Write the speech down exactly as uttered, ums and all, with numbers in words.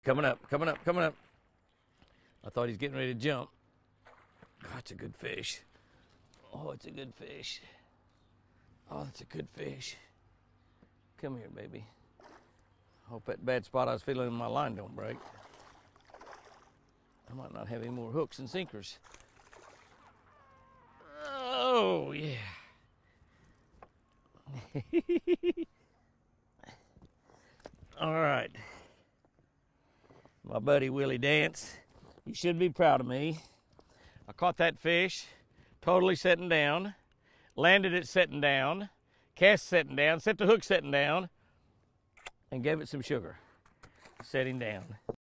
Coming up, coming up, coming up. I thought he's getting ready to jump. Oh, it's a good fish. Oh, it's a good fish. Oh, that's a good fish. Come here, baby. Hope that bad spot I was feeling in my line don't break. I might not have any more hooks and sinkers. Oh, yeah. All right. My buddy Willie Dance, you should be proud of me. I caught that fish totally setting down, landed it setting down, cast setting down, set the hook setting down, and gave it some sugar setting down.